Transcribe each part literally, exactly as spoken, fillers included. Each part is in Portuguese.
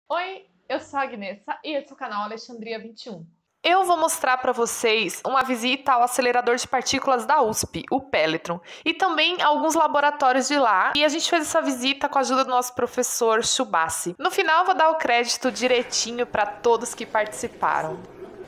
Oi, eu sou a Agnessa e esse é o canal Alexandria vinte e um. Eu vou mostrar para vocês uma visita ao acelerador de partículas da U S P, o Pelletron, e também alguns laboratórios de lá. E a gente fez essa visita com a ajuda do nosso professor Chubassi. No final, eu vou dar o crédito direitinho para todos que participaram.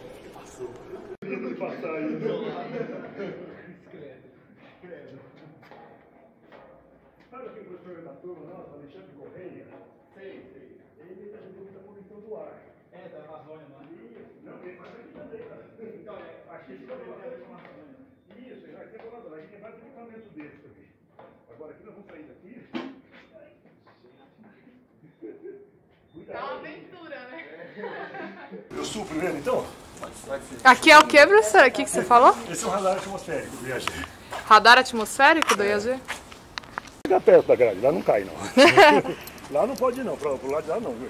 Sabe aquele professor da turma nossa, Alexandre Correia? Sei, sei. Ele está ajudando a poluição do ar. É, da Amazônia, não é? Isso. Não, ele faz aqui também, cara. Então, aqui fica do lado da Amazônia. Isso, ele vai ser do lado. A gente tem vários equipamentos desses aqui. Agora, aqui nós vamos sair daqui. É uma aventura, né? Eu subo primeiro, então? Aqui é o que, professora? O que, que você falou? Esse é o radar atmosférico do I A G. Radar atmosférico do I A G? Fica perto da grade, lá não cai não. Lá não pode ir não, pro, pro lado de lá não, viu?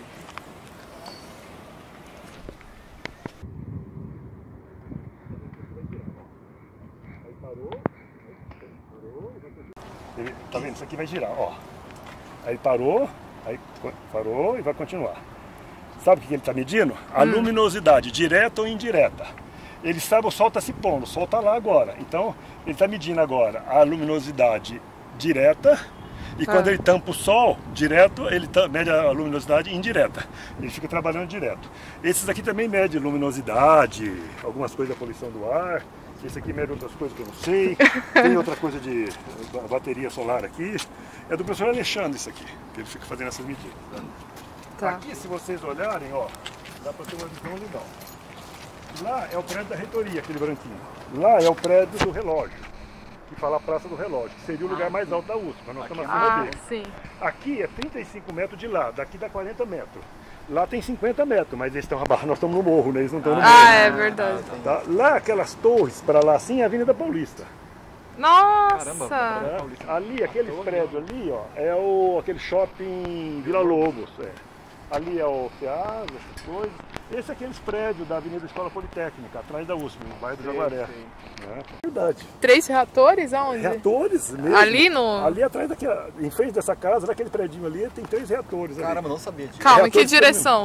Aí parou, parou, ele, tá vendo? Isso aqui vai girar, ó. Aí parou, aí parou e vai continuar. Sabe o que ele está medindo? A hum. luminosidade, direta ou indireta. Ele sabe, o sol está se pondo, o sol está lá agora. Então, ele está medindo agora a luminosidade direta, e ah. quando ele tampa o sol direto, ele mede a luminosidade indireta. Ele fica trabalhando direto. Esses aqui também medem luminosidade, algumas coisas da poluição do ar. Esse aqui mede outras coisas que eu não sei. Tem outra coisa de bateria solar aqui. É do professor Alexandre isso aqui, que ele fica fazendo essas medidas. Tá. Aqui, se vocês olharem, ó, dá para ter uma visão legal. Lá é o prédio da reitoria, aquele branquinho. Lá é o prédio do relógio, que fala a Praça do Relógio, que seria o lugar mais alto da U S P, mas nós estamos acima ah, dele. Sim. Aqui é trinta e cinco metros de lá, daqui dá quarenta metros. Lá tem cinquenta metros, mas eles estão abaixo, nós estamos no morro, né? Eles não estão no morro. Ah, é verdade. Tá? Lá, aquelas torres para lá assim, é a Avenida Paulista. Nossa! Caramba, é. Ali, aqueles prédios ali, ó, é o, aquele shopping Vila Lobos. É. Ali é o Ceasa, essas coisas. Esse é aqueles prédios da Avenida Escola Politécnica, atrás da U S P, no bairro do Jaguaré. É verdade. Três reatores aonde? Reatores mesmo. Ali no... Ali atrás, daqui, em frente dessa casa, naquele prédio ali, tem três reatores. Caramba, ali. não sabia disso. Calma, em que direção?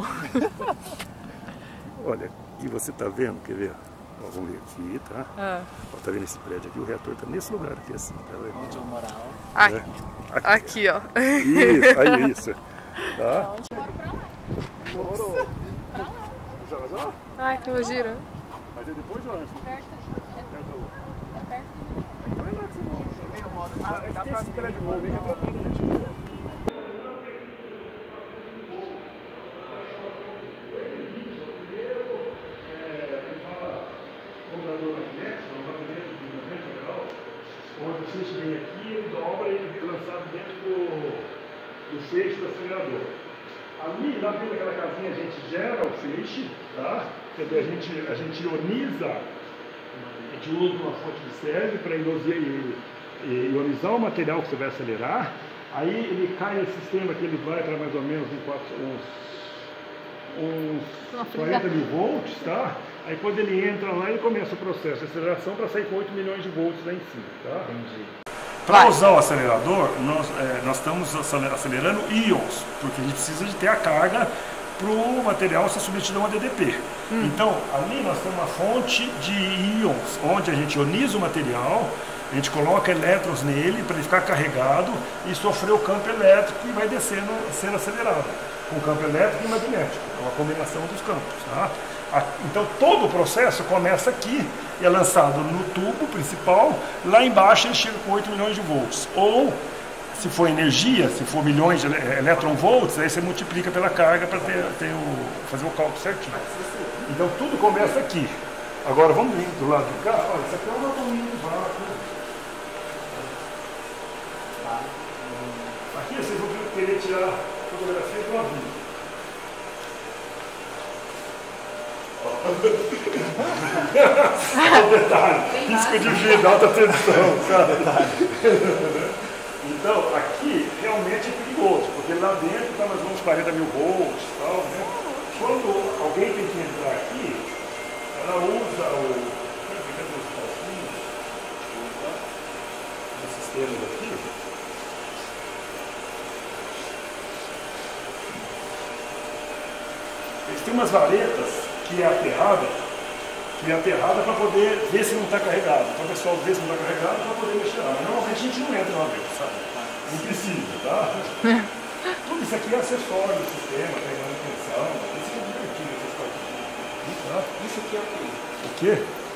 Olha, aqui você tá vendo, quer ver? Ó, vamos ver aqui, tá? Ah. Ó, tá vendo esse prédio aqui? O reator tá nesse lugar aqui, assim. Tá vendo? Onde eu morava. Aqui, é. aqui. aqui, ó. Isso, aí, isso. Tá? Ai, que imagina. Mas é depois ou antes? Perto. É perto. Vai lá que você mora. É que tem esse prédio novo, hein? É pra onde o feixe vem aqui, ele dobra e ele é lançado dentro do, do feixe do acelerador. Ali, lá dentro daquela casinha, a gente gera o feixe, tá? Quer dizer, a gente, a gente ioniza, a gente usa uma fonte de Césio para ionizar o material que você vai acelerar. Aí ele cai nesse sistema que ele vai para mais ou menos uns, uns quarenta mil volts, tá? Aí quando ele entra lá, ele começa o processo de aceleração para sair com oito milhões de volts lá em cima, tá? Entendi. Para usar o acelerador, nós, é, nós estamos acelerando íons, porque a gente precisa de ter a carga para o material ser submetido a um A D D P. Hum. Então, ali nós temos uma fonte de íons, onde a gente ioniza o material, a gente coloca elétrons nele para ele ficar carregado e sofrer o campo elétrico e vai descendo, sendo acelerado, com campo elétrico e magnético, é uma combinação dos campos, tá? Então todo o processo começa aqui e é lançado no tubo principal, lá embaixo ele chega com oito milhões de volts. Ou, se for energia, se for milhões de eletronvolts, aí você multiplica pela carga para ter, ter o, fazer o cálculo certinho. Então tudo começa aqui. Agora vamos vir do lado de cá. Olha, isso aqui é uma bolinha de vácuo. Aqui vocês vão querer tirar fotografia do avião. Olha o detalhe, risco de vida, alta tensão, sabe? Então, aqui realmente é perigoso, porque lá dentro está mais ou menos quarenta mil volts e tal, né? Quando alguém tem que entrar aqui, ela usa o... o sistema daqui. Eles têm umas varetas que é aterrada, que é aterrada para poder ver se não está carregado. Então o pessoal vê se não está carregado para poder mexer lá. Mas normalmente a gente não entra uma vez, sabe? Não precisa, tá? Tudo isso aqui é acessório do sistema, tem manutenção. Isso aqui é divertido, essas coisas. Tá? Isso aqui é o quê? O quê?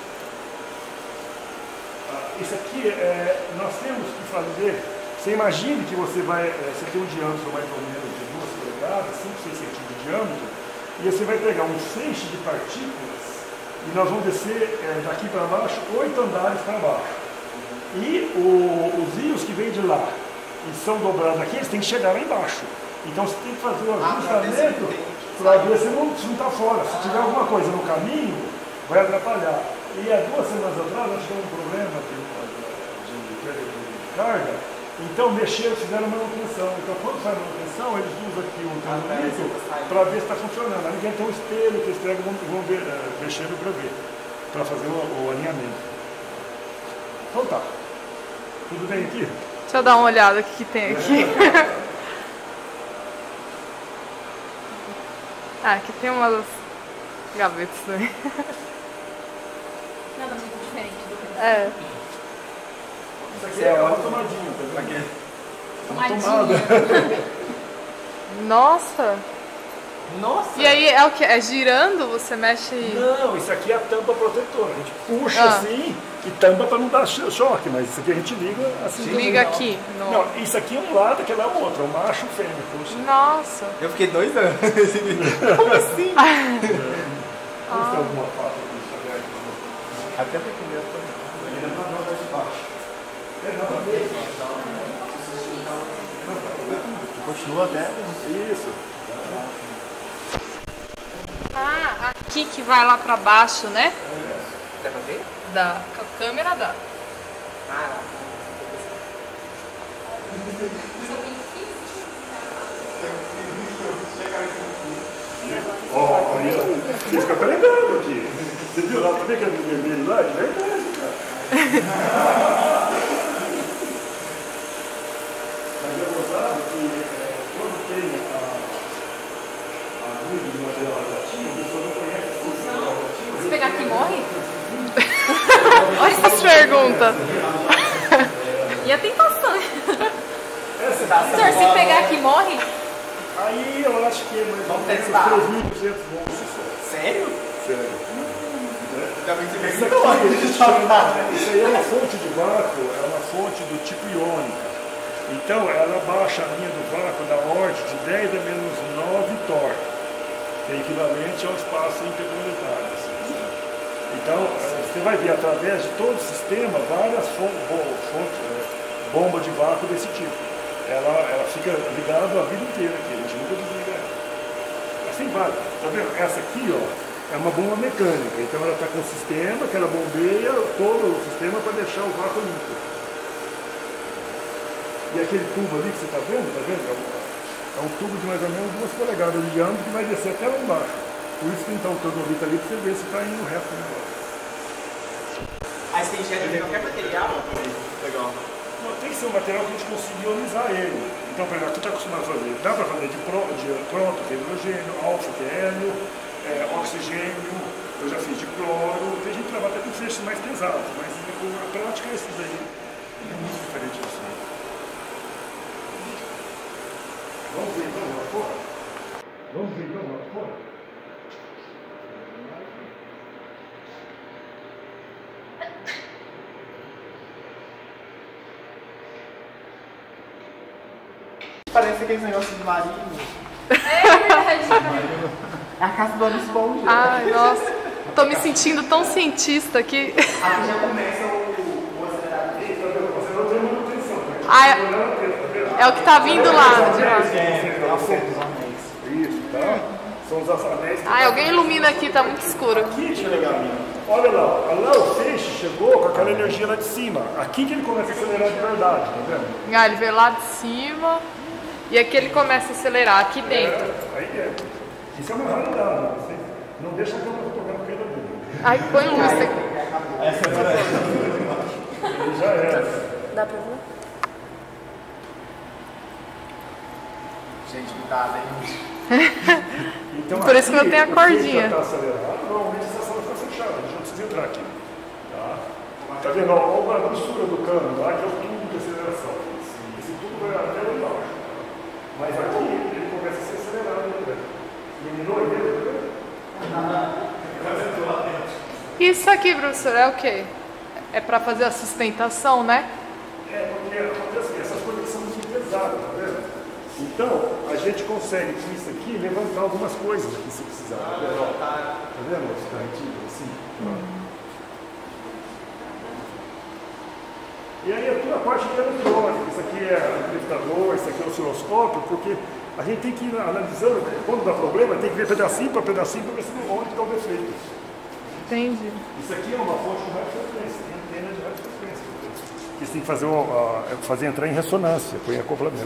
Ah, isso aqui, é, nós temos que fazer. Você imagine que você vai, é, você tem um diâmetro mais ou menos de duas polegadas, cinco, seis centímetros de diâmetro, e você vai pegar um feixe de partículas e nós vamos descer é, daqui para baixo, oito andares para baixo. E o, os rios que vêm de lá e são dobrados aqui, eles têm que chegar lá embaixo. Então você tem que fazer o ajustamento para ver se não está fora. Se tiver alguma coisa no caminho, vai atrapalhar. E há duas semanas atrás nós tivemos um problema de, de, de, de carga, então mexeram, fizeram manutenção. Então quando faz manutenção, eles usam aqui um termômetro para ver se está funcionando. Aí ninguém tem um espelho que eles pegam e vão ver, uh, mexendo para ver, para fazer o, o alinhamento. Então tá. Tudo bem aqui? Deixa eu dar uma olhada o que, que tem aqui. Ah, aqui tem umas gavetas também. Nada muito diferente do que É. Isso aqui é uma tomadinha, tá vendo? Uma tomadinha. Nossa! Nossa! E aí é o que? É girando? Você mexe. Não, isso aqui é a tampa protetora. A gente puxa Ah. assim e tampa para não dar choque, mas isso aqui a gente liga assim. Liga também. aqui. No... Não, isso aqui é um lado, aquele é o outro, é um macho e o fêmea. Puxa. Nossa! Eu fiquei dois anos. Como assim? Vamos ter alguma foto aqui, sabe? Até porque meu Ainda não dá mais baixo. É, não, continua até. isso. Ah, aqui que vai lá pra baixo, né? Dá pra ver? Dá. Com a câmera dá. Ó, olha, você fica pregando aqui. Você viu lá, tá vendo aquele vermelho lá? De verdade, cara. Mas é gozado que é, quando tem a, a luz de material radioativo, a pessoa não conhece a luz de material radioativo. Se pegar aqui, morre? Olha essas perguntas. E a tentação. Essa daqui, Senhor, se pegar aqui, morre? aí eu acho que é mais ou Vamos menos testar. três mil e duzentos volts só. Sério? Sério. Ainda bem que você Isso aqui, perguntou. eles chamam- isso aí é uma fonte de vácuo, é uma fonte do tipo iônica. Então ela baixa a linha do vácuo da ordem de dez a menos nove torr, que é equivalente ao espaço interplanetário. Assim, sabe? Então você vai ver através de todo o sistema várias fontes, fontes bomba de vácuo desse tipo. Ela, ela fica ligada a vida inteira aqui, a gente nunca desliga ela. Assim vai, tá vendo? Essa aqui, ó, é uma bomba mecânica, então ela está com um sistema que ela bombeia todo o sistema para deixar o vácuo limpo. E aquele tubo ali que você está vendo, tá vendo? É um, é um tubo de mais ou menos duas polegadas de diâmetro que vai descer até lá embaixo. Por isso que então o tornolito ali para você ver se está indo reto o negócio. Aí você enxerga de qualquer material? Legal. Não, tem que ser um material que a gente consiga ionizar ele. Então, por exemplo, tu está acostumado a fazer, dá para fazer de, pro, de próton, que é hidrogênio, alfa, que é hélio, é, oxigênio, eu já fiz de cloro, tem gente que trabalha até com feixes mais pesados, mas a prática é esses aí. É muito diferente assim. Vamos ver então lá fora? Vamos ver então lá fora? Parece aqueles negócios de marinho. É verdade. É a casa do Bob Esponja. Ai, nossa. Tô me sentindo tão cientista aqui. Aqui já começa o, o acelerador dele. Você não tem manutenção, né? Ah, é, é o que tá vindo lá de lá. É, é o centro dos anéis. Isso, tá? São os anéis que Ai, alguém ilumina aqui, tá muito escuro. aqui, deixa eu ligar a minha. Olha lá, olha lá o feixe chegou com aquela energia lá de cima. Aqui que ele começa a acelerar de verdade, tá vendo? Ah, ele veio lá de cima e aqui ele começa a acelerar, aqui dentro. É, aí é. Isso é uma raridade. Você não deixa a câmera fotográfica perda dele. Ai, põe luz aqui. Ele já era. Dá pra ver? Gente, cuidado, hein? Então, Por isso que eu tenho a cordinha. Está acelerado, normalmente essa sala está fechada, a gente não precisa entrar aqui. Tá, tá vendo? Olha a grossura do cano lá, que é o tubo de aceleração. Esse tubo vai até lá embaixo. Mas aqui ele começa a ser acelerado. Né? Eliminou ele, tá vendo? Isso aqui, professor, é o quê? É para fazer a sustentação, né? É, porque acontece que essas coisas são muito pesadas, tá vendo? Então, a gente consegue com isso aqui levantar algumas coisas aqui se precisar. Tá vendo? Tá vendo os carretilhos assim? Hum. E aí é toda a parte de eletrônica, isso aqui é amplificador, isso aqui é osciloscópio, porque a gente tem que ir analisando, quando dá problema, tem que ver pedacinho para pedacinho para ver onde está o defeito. Entendi. Isso aqui é uma fonte de radiofrequência, tem antena de radiofrequência. Que você tem que fazer, uma, fazer entrar em ressonância, põe acoplamento.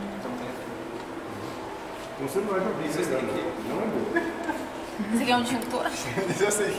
Então você não é de isso aqui. Não é bom. Você quer um disjuntor? Eu sei.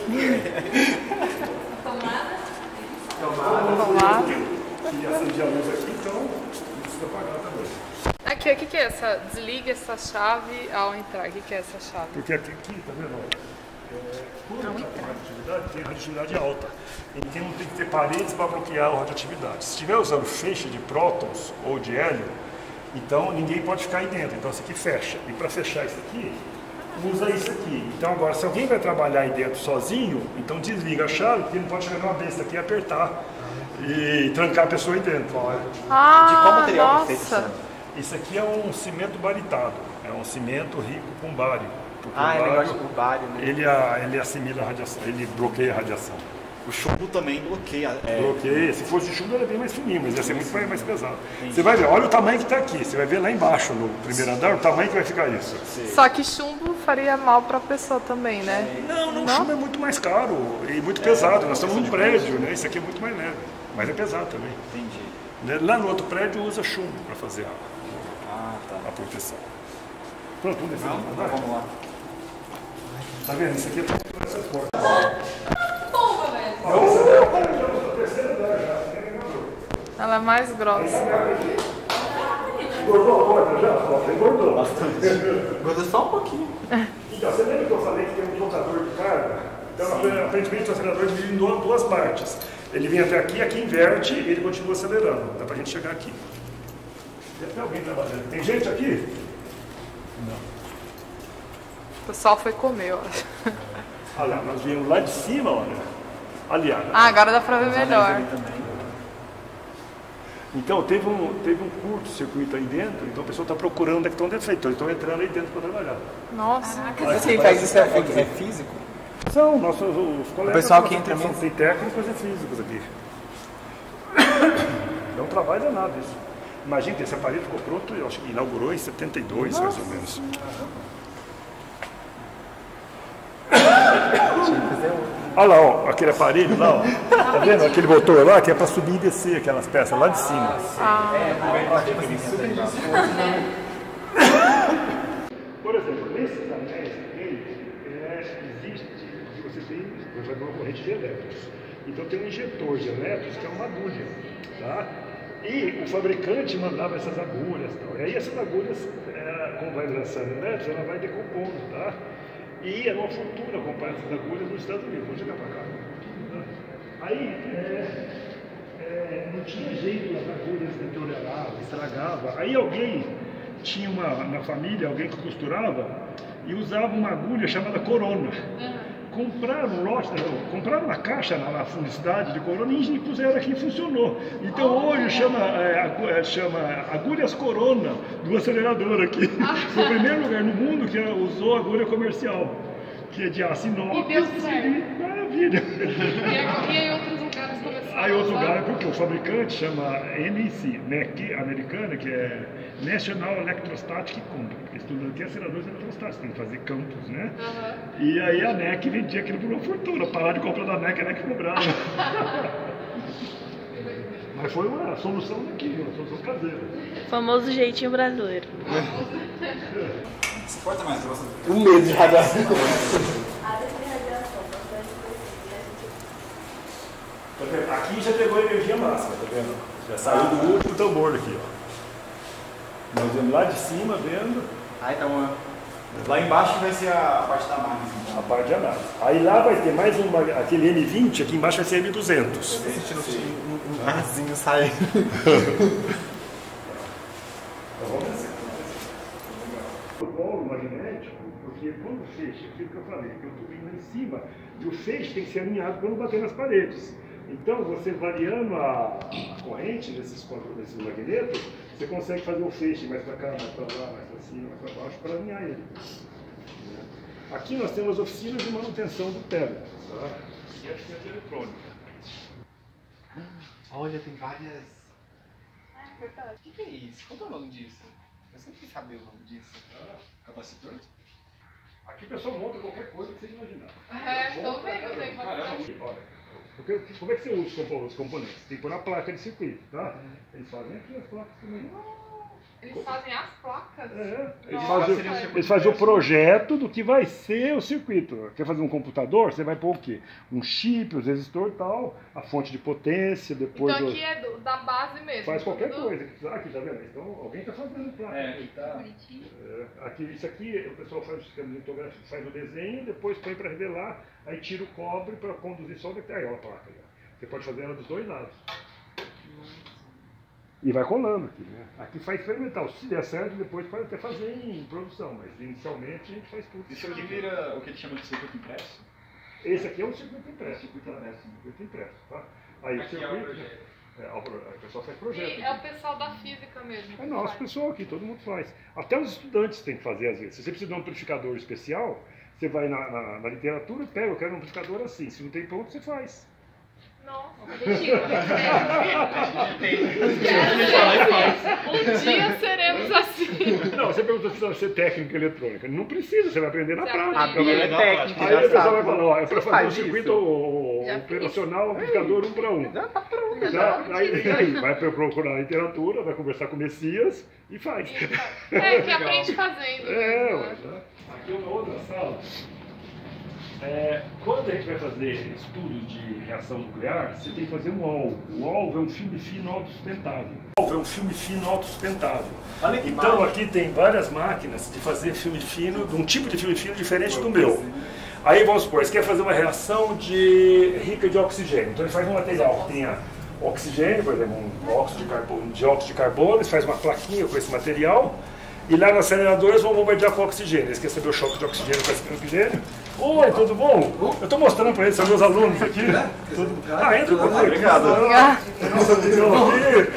Tomada? Tomada. Tomada. E acende a luz aqui, então não precisa apagar também. Aqui, o que, que é essa? Desliga essa chave ao entrar. O que, que é essa chave? Porque aqui, aqui tá vendo? É, quando tem radioatividade, tem radioatividade alta. Então não tem que ter paredes para bloquear a radioatividade. Se estiver usando feixe de prótons ou de hélio, então ninguém pode ficar aí dentro. Então isso aqui fecha. E para fechar isso aqui, usa isso aqui. Então agora, se alguém vai trabalhar aí dentro sozinho, então desliga a chave, porque não pode chegar numa besta aqui e apertar e trancar a pessoa aí dentro. Ah, De qual material nossa. é feito isso? Isso aqui é um cimento baritado. É um cimento rico com bário. Porque Ah, o é bário, negócio do bário, né? ele, a, ele assimila a radiação, ele bloqueia a radiação. O chumbo também bloqueia. É... Bloqueia. Se fosse de chumbo, ele é bem mais fininho, mas ia ser muito mais, mais pesado. Entendi. Você vai ver, olha o tamanho que está aqui. Você vai ver lá embaixo, no primeiro andar, o tamanho que vai ficar isso. Sim. Só que chumbo faria mal para a pessoa também, né? Não, não, o chumbo é muito mais caro e muito pesado. Nós estamos num prédio, né? Isso aqui é muito mais leve, mas é pesado também. Entendi. Lá no outro prédio usa chumbo para fazer a, Ah, tá. a proteção. Pronto, vamos descer. Não, não, vamos lá. Tá vendo? Isso aqui é para essa porta. Bomba, velho. Ela é mais grossa. Engordou a porta já? Engordou. Bastante. Engordou só um pouquinho. Então, você lembra que eu falei que tem um trocador de carga? Então, aparentemente, o acelerador divide em duas partes. Ele vem até aqui, aqui inverte e ele continua acelerando. Dá pra gente chegar aqui. Deve ter alguém trabalhando. Tem gente aqui? Não. O pessoal foi comer, eu acho. Olha lá, nós viemos lá de cima, olha. Ali, olha. Ah, agora dá pra ver melhor. Então, teve um, teve um curto-circuito aí dentro, então a pessoa está procurando onde é que estão defeitos. Eles estão entrando aí dentro para trabalhar. Nossa. Você faz isso é, é físico? São nossos os colegas. O pessoal que entra são, mesmo. tem técnicos e físicos aqui. Dá um trabalho danado isso. Imagina que esse aparelho ficou pronto, eu acho que inaugurou em setenta e dois, Nossa. mais ou menos. Olha lá, ó, aquele aparelho lá, ó. Tá vendo? Aquele motor lá que é para subir e descer aquelas peças lá de cima. Ah. Por exemplo, nesses anéis aqui, é, existe, você tem, vai uma corrente de elétrons. Então tem um injetor de elétrons que é uma agulha, tá? E o fabricante mandava essas agulhas, tal. E aí essas agulhas, é, como vai lançando elétrons, ela vai decompondo, tá? E é uma fortuna comprar essas agulhas nos Estados Unidos. Vou chegar para cá. Aí, é, é, não tinha jeito, as agulhas deterioravam, estragava. Aí alguém tinha uma, na família, alguém que costurava e usava uma agulha chamada Corona. Compraram um lote, não, compraram uma caixa na, na publicidade de Corona e puseram aqui e funcionou. Então hoje chama, é, chama Agulhas Corona do acelerador aqui. Foi o primeiro lugar no mundo que usou agulha comercial, que é de aço inox. E deu certo. Maravilha. E aí outros lugares começaram Aí outro a usar? lugar, porque o fabricante chama N E C, N E C americana, que é National Electrostatic Company, que estuda aqui aceleradores eletrostáticos, tem que fazer campos, né? Uhum. E aí a N E C vendia aquilo por uma fortuna, parar de comprar da N E C, a N E C ficou brava. Mas foi uma solução daqui, uma solução caseira. Famoso jeitinho brasileiro. Essa porta é mais grossa. O medo de radiação. Aqui já pegou a energia máxima, tá vendo? Já saiu do último tambor aqui, ó. Nós vamos lá de cima vendo. Ah, então lá embaixo vai ser a parte da análise. A parte de análise. Aí lá vai ter mais um, aquele N vinte, aqui embaixo vai ser M duzentos. Tô sentindo um arzinho saindo. O polo magnético, porque quando o feixe, aquilo que eu falei, que eu estou vindo lá em cima, e o feixe tem que ser alinhado para não bater nas paredes. Então, você variando a, a corrente desses, desses magnetos, você consegue fazer o feixe mais para cá, mais para lá, mais para cima, mais para baixo, para alinhar ele. Aqui nós temos oficinas de manutenção do Peleton, tá? E a assistente eletrônica. Olha, tem várias... É verdade. O que, que é isso? Qual é o nome disso? Eu sempre quis saber o nome disso. Capacitor? Aqui o pessoal monta qualquer coisa que você imaginar. É, tô vendo, tem bastante. Olha. Porque, como é que você usa os componentes? Tem que pôr na placa de circuito, tá? Eles fazem aqui as placas também. Eles fazem as placas? É, eles Nossa, fazem, seria um eles fazem o projeto do que vai ser o circuito. Quer fazer um computador? Você vai pôr o quê? Um chip, os resistores e tal, a fonte de potência, depois... Então do- aqui é do- da base mesmo. Faz qualquer tudo- coisa. Aqui, tá vendo? Então alguém está fazendo placa. É. Tá? É, aqui, isso aqui, o pessoal faz o sistema de litografia, faz o desenho, depois põe para revelar, aí tira o cobre para conduzir só o detalhe. Aí, olha a placa. Aí, ó. Você pode fazer ela dos dois lados. E vai colando aqui, né? Aqui faz experimental. Se der certo, depois pode até fazer em produção, mas inicialmente a gente faz tudo. Isso aqui vira o que eles chamam de circuito impresso? Esse aqui é um circuito impresso. Circuito impresso. Circuito impresso, tá? Aí o Aqui é o circuito. projeto. É, o pro- o pessoal faz projeto. E é o pessoal da física mesmo. É que nosso faz. pessoal aqui, todo mundo faz. Até os estudantes têm que fazer às vezes. Se você precisa de um amplificador especial, você vai na, na, na literatura e pega, eu quero um amplificador assim. Se não tem pronto, você faz. Nossa, mentira. Um dia seremos assim. Não, você pergunta se precisa ser técnica eletrônica. Não precisa, você vai aprender na Você prática. aprende. Vai- é técnico, Aí já o pessoal sabe. vai falar, ó, é para Você fazer o faz circuito isso? o- Já operacional, amplificador um para um. Já tá pronto. Já, aí, e aí, vai procurar na literatura, vai conversar com o Messias e faz. É, que aprende fazendo. É, mesmo, ué, né? tá? Aqui é uma outra sala. É, quando a gente vai fazer estudos de reação nuclear, você tem que fazer um álcool. O álcool é um filme fino autossustentável. O álcool é um filme fino autossustentável. Olha que Então massa. aqui tem várias máquinas de fazer filme fino, de um tipo de filme fino diferente do meu. Aí vamos supor, você quer fazer uma reação de rica de oxigênio. Então ele faz um material que tenha oxigênio, por exemplo, um óxido de carbono, um dióxido de carbono, eles faz uma plaquinha com esse material. E lá no acelerador eles vão bombardear com oxigênio. Eles querem saber o choque de oxigênio com esse oxigênio. Oi, tudo bom? Eu estou mostrando para eles, são meus alunos aqui. Tudo... Ah, entra por aqui. Obrigado. É nosso amigão aqui.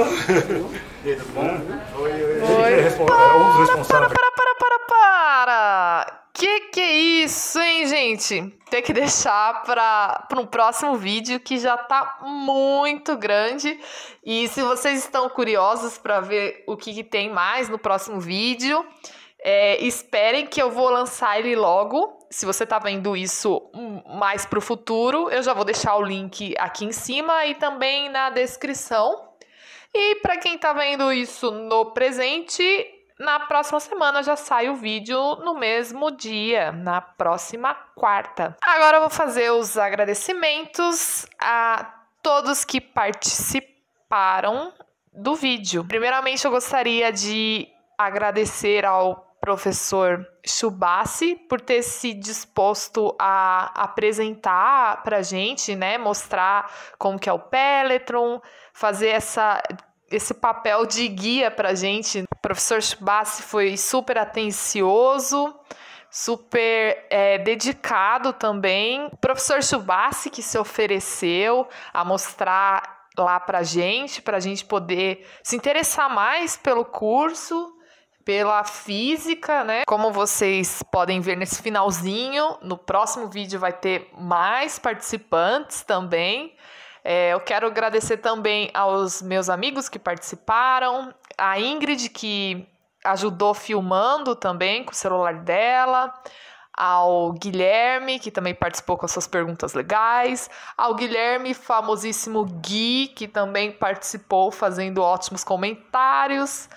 Tá? Tudo bom? Oi, oi. Ele é respo- é um dos responsáveis. Para, para, para, para! Que que é isso, hein, gente? Tem que deixar para um próximo vídeo que já tá muito grande. E se vocês estão curiosos para ver o que, que tem mais no próximo vídeo, é, esperem que eu vou lançar ele logo. Se você tá vendo isso mais pro futuro, eu já vou deixar o link aqui em cima e também na descrição. E para quem tá vendo isso no presente, na próxima semana já sai o vídeo no mesmo dia, na próxima quarta. Agora eu vou fazer os agradecimentos a todos que participaram do vídeo. Primeiramente, eu gostaria de agradecer ao professor Chubassi por ter se disposto a apresentar pra gente, né, mostrar como que é o Peleton, fazer essa, esse papel de guia pra gente. O professor Chubassi foi super atencioso, super é, dedicado também. O professor Chubassi que se ofereceu a mostrar lá pra gente, pra gente poder se interessar mais pelo curso, pela física, né? Como vocês podem ver nesse finalzinho, no próximo vídeo vai ter mais participantes também. É, eu quero agradecer também aos meus amigos que participaram, a Ingrid, que ajudou filmando também com o celular dela, ao Guilherme, que também participou com as suas perguntas legais, ao Guilherme, famosíssimo Gui, que também participou fazendo ótimos comentários,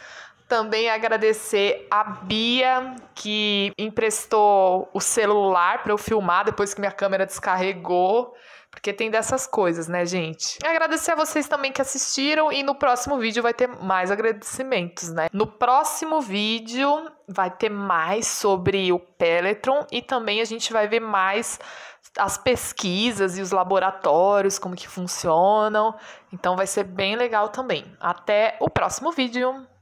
Também agradecer a Bia, que emprestou o celular para eu filmar depois que minha câmera descarregou. Porque tem dessas coisas, né, gente? Agradecer a vocês também que assistiram e no próximo vídeo vai ter mais agradecimentos, né? No próximo vídeo vai ter mais sobre o Peletron e também a gente vai ver mais as pesquisas e os laboratórios, como que funcionam. Então vai ser bem legal também. Até o próximo vídeo!